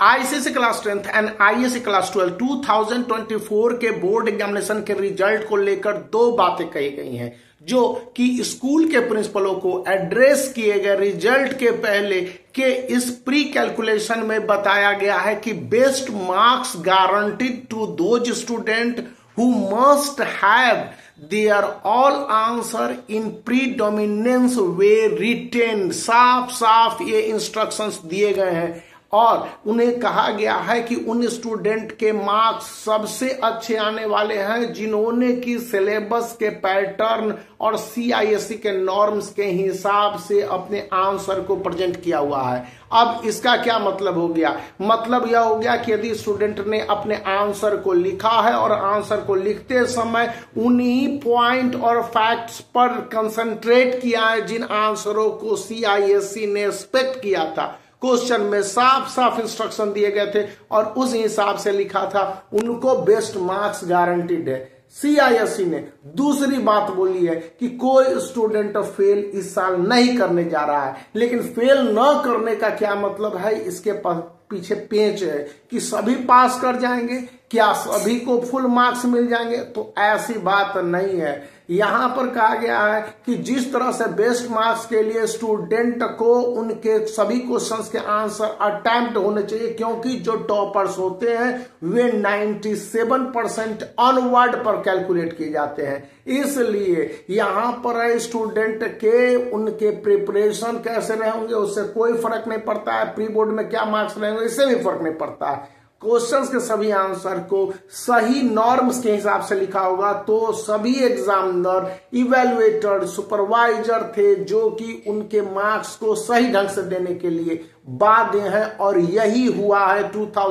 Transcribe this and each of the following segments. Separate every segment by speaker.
Speaker 1: ICSE class 10th and ISC class 12 2024 के board examination के result को लेकर दो बातें कही गई हैं, जो कि स्कूल के प्रिंसिपलों को एड्रेस किए गए रिजल्ट के पहले के इस प्री कैलकुलेशन में बताया गया है कि best marks guaranteed to those student who must have their all answer in predominance way written। साफ साफ ये इंस्ट्रक्शंस दिए गए हैं और उन्हें कहा गया है कि उन स्टूडेंट के मार्क्स सबसे अच्छे आने वाले हैं जिन्होंने की सिलेबस के पैटर्न और सीआईएससी के नॉर्म्स के हिसाब से अपने आंसर को प्रेजेंट किया हुआ है। अब इसका क्या मतलब हो गया? मतलब यह हो गया कि यदि स्टूडेंट ने अपने आंसर को लिखा है और आंसर को लिखते समय उन्हीं पॉइंट और फैक्ट्स पर कंसंट्रेट किया है जिन आंसरों को सीआईएससी ने एक्सपेक्ट किया था, क्वेश्चन में साफ साफ इंस्ट्रक्शन दिए गए थे और उस हिसाब से लिखा था, उनको बेस्ट मार्क्स गारंटीड है। सीआईएससी ने दूसरी बात बोली है कि कोई स्टूडेंट फेल इस साल नहीं करने जा रहा है, लेकिन फेल न करने का क्या मतलब है, इसके पीछे पेंच है कि सभी पास कर जाएंगे, क्या सभी को फुल मार्क्स मिल जाएंगे? तो ऐसी बात नहीं है। यहां पर कहा गया है कि जिस तरह से बेस्ट मार्क्स के लिए स्टूडेंट को उनके सभी क्वेश्चंस के आंसर अटेम्प्ट होने चाहिए, क्योंकि जो टॉपर्स होते हैं वे 97% ऑनवर्ड पर कैलकुलेट किए जाते हैं। इसलिए यहां पर स्टूडेंट के उनके प्रिपरेशन कैसे रहे होंगे उससे कोई फर्क नहीं पड़ता है, प्री बोर्ड में क्या मार्क्स रहेंगे इससे भी फर्क नहीं पड़ता है। क्वेश्चंस के सभी आंसर को सही नॉर्म्स के हिसाब से लिखा होगा तो सभी एग्जामिनर, इवेल्युएटर, सुपरवाइजर थे जो कि उनके मार्क्स को सही ढंग से देने के लिए बाध्य हैं, और यही हुआ है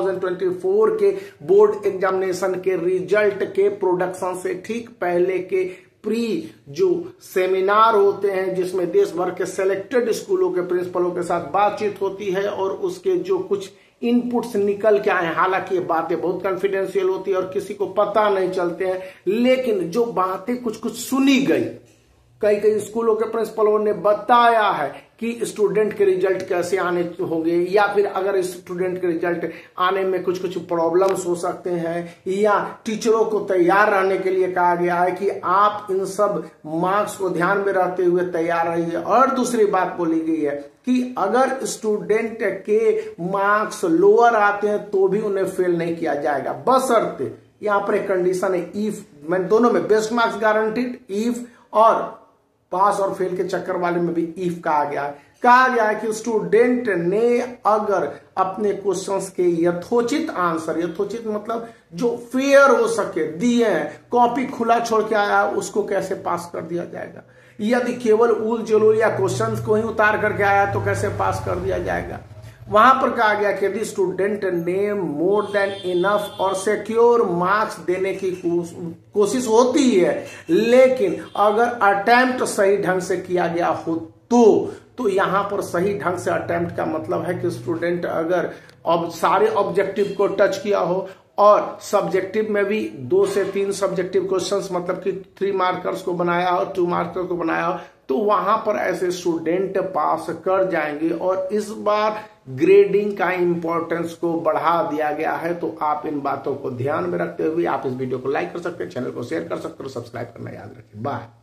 Speaker 1: 2024 के बोर्ड एग्जामिनेशन के रिजल्ट के प्रोडक्शन से ठीक पहले के प्री जो सेमिनार होते हैं जिसमें देश भर के सेलेक्टेड स्कूलों के प्रिंसिपलों के साथ बातचीत होती है और उसके जो कुछ इनपुट्स निकल के आए। हालांकि ये बातें बहुत कॉन्फिडेंशियल होती है और किसी को पता नहीं चलते हैं, लेकिन जो बातें कुछ कुछ सुनी गई, कई स्कूलों के प्रिंसिपलों ने बताया है कि स्टूडेंट के रिजल्ट कैसे आने होंगे, या फिर अगर स्टूडेंट के रिजल्ट आने में कुछ प्रॉब्लम्स हो सकते हैं, या टीचरों को तैयार रहने के लिए कहा गया है कि आप इन सब मार्क्स को ध्यान में रखते हुए तैयार रहिए। और दूसरी बात बोली गई है कि अगर स्टूडेंट के मार्क्स लोअर आते हैं तो भी उन्हें फेल नहीं किया जाएगा, बशर्ते यहां पर एक कंडीशन है, इफ, मैं दोनों में बेस्ट मार्क्स गारंटीड, इफ, और पास और फेल के चक्कर वाले में भी इफ कहा गया है कि स्टूडेंट ने अगर अपने क्वेश्चंस के यथोचित आंसर, यथोचित मतलब जो फेयर हो सके दिए हैं, कॉपी खुला छोड़ के आया उसको कैसे पास कर दिया जाएगा? यदि केवल उल जुलूल या क्वेश्चंस को ही उतार करके आया तो कैसे पास कर दिया जाएगा? वहां पर कहा गया कि यदि स्टूडेंट ने मोर देन इनफ और सिक्योर मार्क्स देने की कोशिश होती है, लेकिन अगर अटेम्प्ट सही ढंग से किया गया हो तो यहां पर सही ढंग से अटेम्प्ट का मतलब है कि स्टूडेंट अगर अब सारे ऑब्जेक्टिव को टच किया हो और सब्जेक्टिव में भी 2 से 3 सब्जेक्टिव क्वेश्चंस मतलब कि 3 मार्कर्स को बनाया हो, 2 मार्कर्स को बनाया हो, तो वहां पर ऐसे स्टूडेंट पास कर जाएंगे। और इस बार ग्रेडिंग का इंपॉर्टेंस को बढ़ा दिया गया है, तो आप इन बातों को ध्यान में रखते हुए आप इस वीडियो को लाइक कर सकते हैं, चैनल को शेयर कर सकते हैं और सब्सक्राइब करना याद रखें। बाय।